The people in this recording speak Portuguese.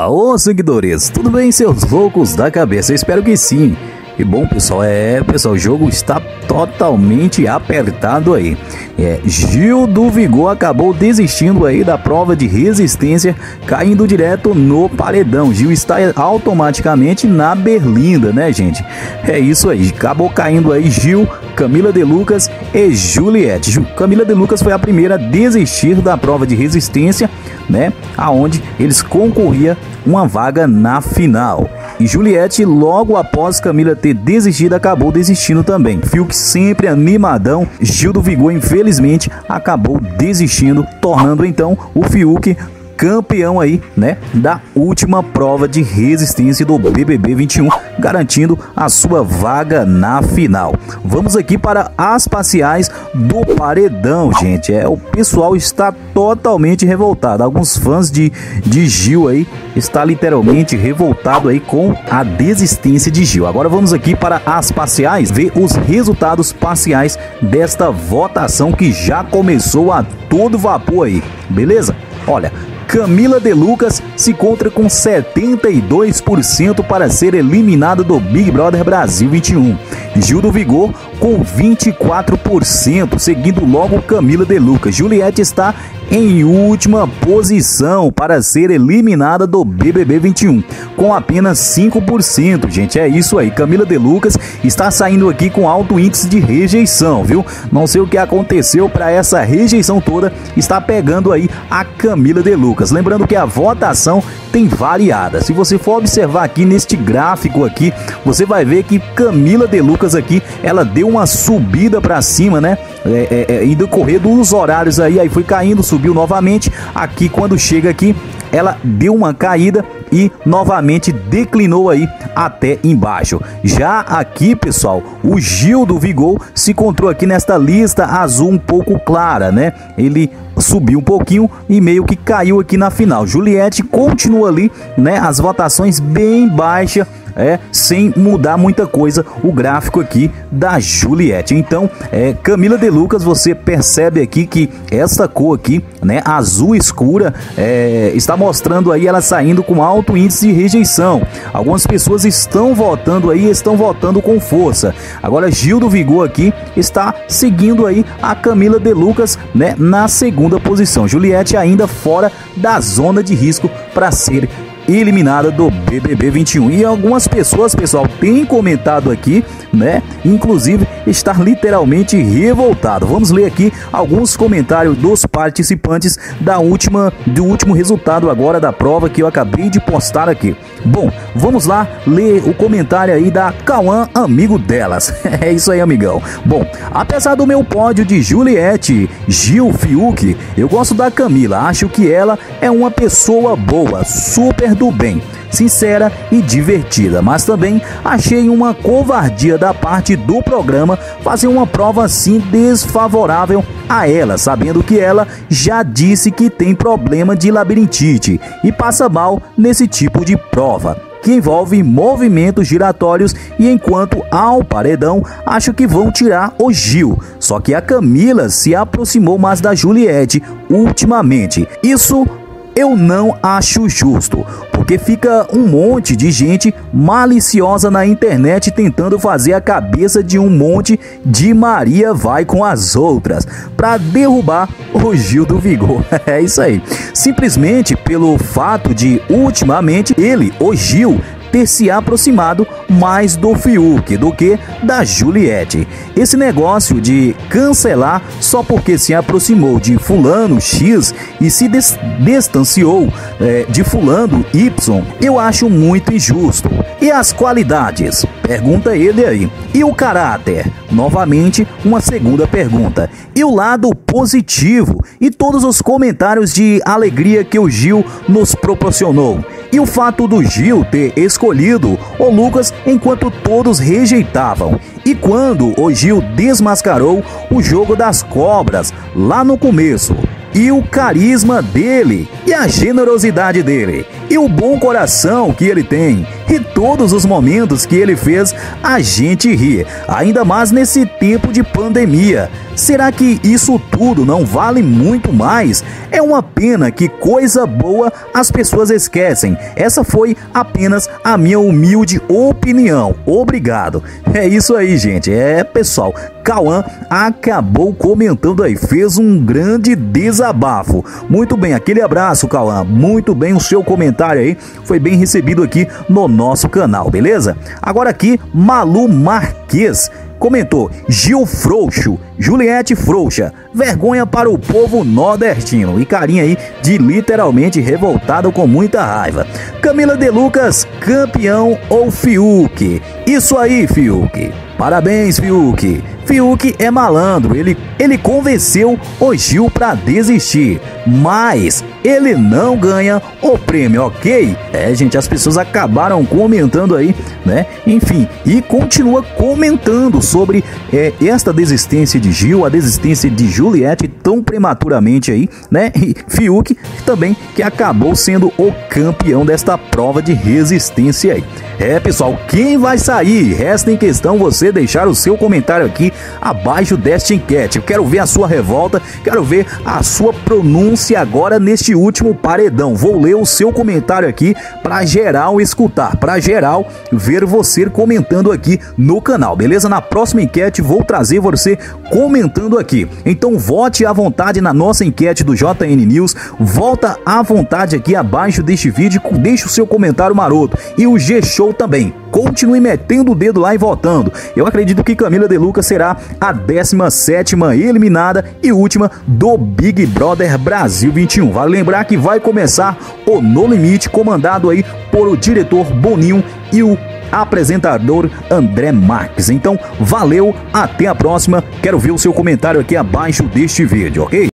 Ô seguidores, tudo bem seus loucos da cabeça? Eu espero que sim. E bom pessoal, o jogo está totalmente apertado aí. Gil do Vigor acabou desistindo aí da prova de resistência, caindo direto no paredão. Gil está automaticamente na berlinda, né gente? É isso aí, acabou caindo aí Gil, Camila De Lucas e Juliette. Camila De Lucas foi a primeira a desistir da prova de resistência, né? Aonde eles concorriam uma vaga na final. E Juliette, logo após Camila ter desistido, acabou desistindo também. Fiuk sempre animadão, Gil do Vigor infelizmente acabou desistindo, tornando então o Fiuk campeão aí, né, da última prova de resistência do BBB 21, garantindo a sua vaga na final. Vamos aqui para as parciais do paredão, gente. O pessoal está totalmente revoltado. Alguns fãs de Gil aí está literalmente revoltado aí com a desistência de Gil. Agora vamos aqui para as parciais, ver os resultados parciais desta votação que já começou a todo vapor aí, beleza? Olha, Camila De Lucas se encontra com 72% para ser eliminada do Big Brother Brasil 21. Gil do Vigor com 24%, seguindo logo Camila De Lucas. Juliette está em última posição para ser eliminada do BBB 21, com apenas 5%, gente. É isso aí, Camila De Lucas está saindo aqui com alto índice de rejeição, viu? Não sei o que aconteceu para essa rejeição toda, está pegando aí a Camila De Lucas. Lembrando que a votação tem variada. Se você for observar aqui neste gráfico aqui, você vai ver que Camila De Lucas aqui, ela deu uma subida para cima, né? E decorrer dos horários aí foi caindo, subiu novamente. Aqui quando chega aqui, ela deu uma caída e novamente declinou aí até embaixo. Já aqui, pessoal, o Gil do Vigor se encontrou aqui nesta lista azul um pouco clara, né? Ele subiu um pouquinho e meio que caiu aqui na final. Juliette continua ali, né? As votações bem baixas, sem mudar muita coisa o gráfico aqui da Juliette. Então, Camila De Lucas, você percebe aqui que essa cor aqui, né, azul escura, está mostrando aí ela saindo com alto índice de rejeição. Algumas pessoas estão votando aí, estão votando com força. Agora, Gil do Vigor aqui está seguindo aí a Camila De Lucas, né, na segunda posição. Juliette ainda fora da zona de risco para ser eliminada do BBB 21. E algumas pessoas, pessoal, têm comentado aqui, né? Inclusive, estar literalmente revoltado. Vamos ler aqui alguns comentários dos participantes do último resultado agora da prova que eu acabei de postar aqui. Bom, vamos lá ler o comentário aí da Cauã, amigo delas. É isso aí, amigão. Bom, apesar do meu pódio de Juliette, Gil, Fiuk, eu gosto da Camila. Acho que ela é uma pessoa boa, super do bem, sincera e divertida, mas também achei uma covardia da parte do programa fazer uma prova assim desfavorável a ela, sabendo que ela já disse que tem problema de labirintite e passa mal nesse tipo de prova, que envolve movimentos giratórios, e enquanto ao paredão, acho que vão tirar o Gil. Só que a Camila se aproximou mais da Juliette ultimamente. Isso eu não acho justo, porque fica um monte de gente maliciosa na internet tentando fazer a cabeça de um monte de Maria vai com as outras para derrubar o Gil do Vigor. É isso aí. Simplesmente pelo fato de ultimamente ele, o Gil, ter se aproximado mais do Fiuk do que da Juliette. Esse negócio de cancelar só porque se aproximou de fulano X e se distanciou de fulano Y, eu acho muito injusto. E as qualidades? Pergunta ele aí. E o caráter? Novamente, uma segunda pergunta. E o lado positivo? E todos os comentários de alegria que o Gil nos proporcionou? E o fato do Gil ter escolhido o Lucas enquanto todos rejeitavam? E quando o Gil desmascarou o jogo das cobras lá no começo? E o carisma dele, e a generosidade dele, e o bom coração que ele tem, e todos os momentos que ele fez a gente rir, ainda mais nesse tempo de pandemia. Será que isso tudo não vale muito mais? É uma pena que coisa boa as pessoas esquecem. Essa foi apenas a minha humilde opinião. Obrigado. É isso aí, gente. Pessoal, Cauã acabou comentando aí, fez um grande desabafo. Muito bem, aquele abraço, Cauã. Muito bem, o seu comentário aí foi bem recebido aqui no nosso canal, beleza? Agora aqui, Malu Marques comentou: Gil frouxo, Juliette frouxa, vergonha para o povo nordestino. E carinha aí de literalmente revoltado com muita raiva. Camila De Lucas, campeão ou Fiuk? Isso aí, Fiuk. Parabéns, Fiuk. Fiuk é malandro, ele convenceu o Gil para desistir, mas ele não ganha o prêmio, ok? Gente, as pessoas acabaram comentando aí, né? Enfim, e continua comentando sobre esta desistência de Gil, a desistência de Juliette tão prematuramente aí, né? E Fiuk também, que acabou sendo o campeão desta prova de resistência aí. Pessoal, quem vai sair? Resta em questão você deixar o seu comentário aqui abaixo desta enquete. Eu quero ver a sua revolta, quero ver a sua pronúncia agora neste último paredão. Vou ler o seu comentário aqui para geral escutar, para geral ver você comentando aqui no canal, beleza? Na próxima enquete vou trazer você comentando aqui. Então vote à vontade na nossa enquete do JN News, volta à vontade aqui abaixo deste vídeo, deixa o seu comentário maroto. E o G-Show também, continue metendo o dedo lá e votando. Eu acredito que Camila De Lucas será a 17ª eliminada e última do Big Brother Brasil 21. Vale lembrar que vai começar o No Limite, comandado aí por o diretor Boninho e o apresentador André Marques. Então, valeu, até a próxima. Quero ver o seu comentário aqui abaixo deste vídeo, ok?